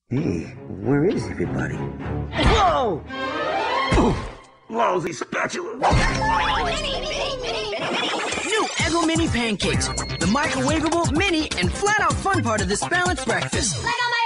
Hey, where is everybody? Whoa! Lousy spatula! New Eggo Mini Pancakes, the microwavable, mini, and flat-out fun part of this balanced breakfast.